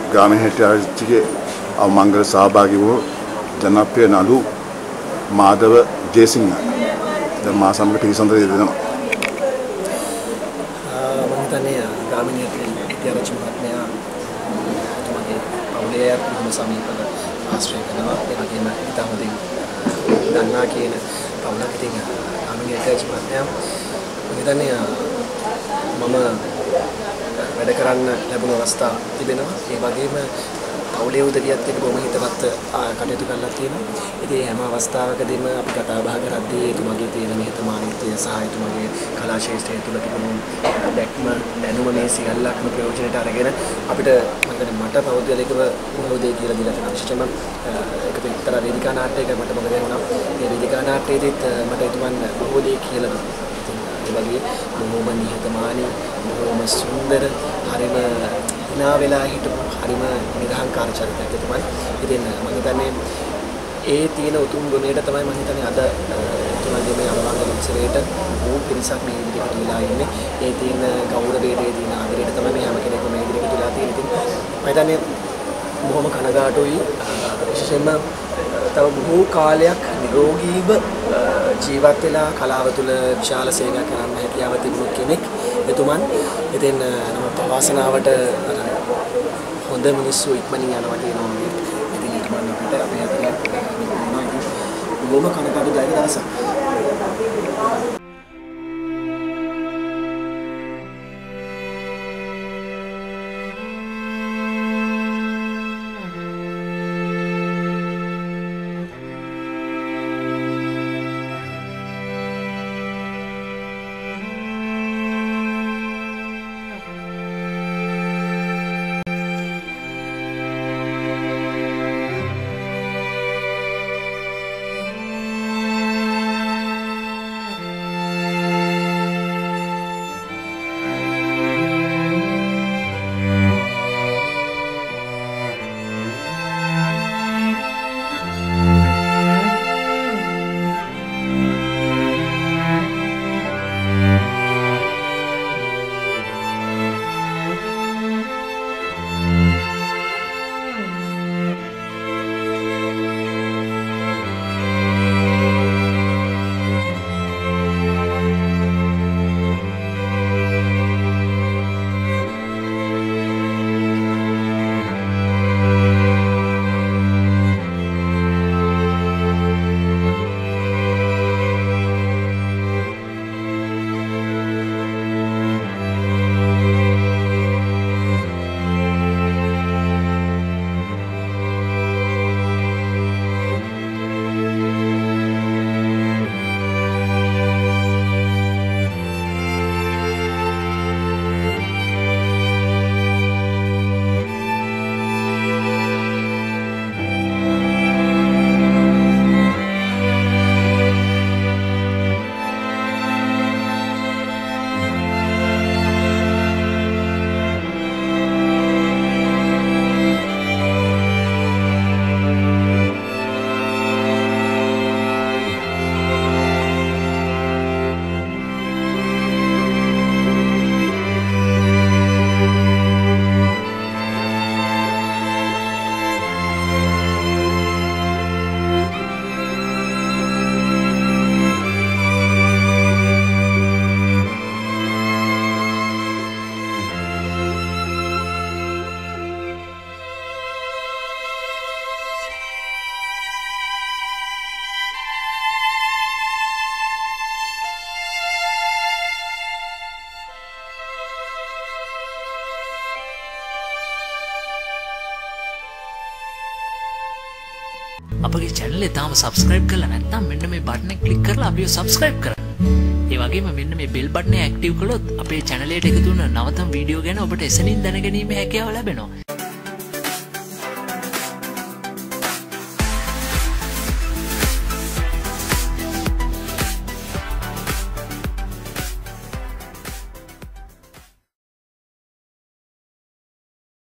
ग्रामीण हेटियाची के मंगल सहभागी वो जनप्रिय नलु माधव जयसिंह मा समग्र टीसंद्र मंगताने ग्रामीण हेटियाची महात्म्या तुम्हारे पवले हम समीपद आश्रय करना ये वगैरह ना इतना होते दन्ना के न पवला के ting ग्रामीण हेटियाची महात्म्या मंगताने मम වැඩ කරන්න ලැබුණ අවස්ථා තිබෙනවා. ඒ වගේම පවුලේ උදවියත් එක්ක බොහොම හිතවත් කටයුතු කරලා තියෙනවා. ඉතින් හැම අවස්ථාවකදීම අපි කතා බහ කරද්දී එතුමාගේ තියෙන නිහතමානීත්වය සහ එතුමාගේ කලා ශාස්ත්‍රය තුළ තිබුණු දැක්ම දැනුම මේ සියල්ලක්ම ප්‍රයෝජනයට අරගෙන අපිට මට පෞද්ගලිකව බොහෝ දේ කියලා දීලා තියෙනවා. විශේෂයෙන්ම ඒක එක්තරා වේදිකා නාට්‍යයක මට මොකද වුණා. මේ වේදිකා නාට්‍යයේදීත් මට එතුමන් බොහෝ දේ කියලා දුන්නා. बगे बहोम निहतमानी बहोम सुंदर हरिम ना वेला हिट हरिम निरहंकार चरित्रයක් තමයි. ඉතින් මම හිතන්නේ ඒ තියෙන උතුම් ගුණයට තමයි මම හිතන්නේ අද තුනගේ මේ අලවංග උත්සවයට බොහෝ පිරිසක් මේ විදිහට වෙලා ඉන්නේ. ඒ තියෙන ගෞරවයේ තියෙන ආදරයට තමයි මේ හැම කෙනෙක්ම මේ විදිහට වෙලා තියෙන්නේ. ඉතින් මම හිතන්නේ බොහොම කනගාටුයි විශේෂයෙන්ම තව බොහෝ කාලයක් නිරෝගීව ජීවත් වෙලා කලාව තුළ විශාල සේවයක් කරන්න හැකියාව තිබුණු කෙනෙක් එතුමන්. ඉතින් නමුත් වාසනාවට හොඳ මිනිස්සු ඉක්මනින් යනවා කියනවා වගේ. ඉතින් එතුමන් අපිට අපේ අතට බොහොම කනගාටුදායක දවසක්. අපගේ channel එක තාම subscribe කරලා නැත්නම් මෙන්න මේ button එක click කරලා අපිව subscribe කරන්න. ඒ වගේම මෙන්න මේ bell button එක active කළොත් අපේ channel එකට එකතු වෙන නවතම වීඩියෝ ගැන ඔබට එසනින් දැනගැනීමේ හැකියාව ලැබෙනවා.